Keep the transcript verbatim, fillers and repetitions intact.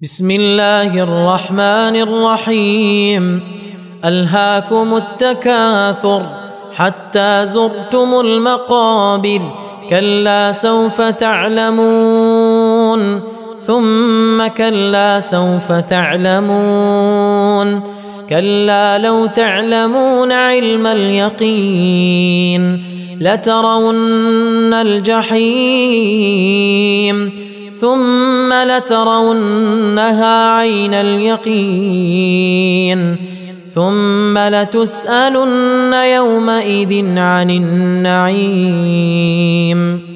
بسم الله الرحمن الرحيم. ألهاكم التكاثر حتى زرتم المقابر، كلا سوف تعلمون ثم كلا سوف تعلمون، كلا لو تعلمون علم اليقين لترون الجحيم ثم لترونها عين اليقين ثم لتسألن يومئذ عن النعيم.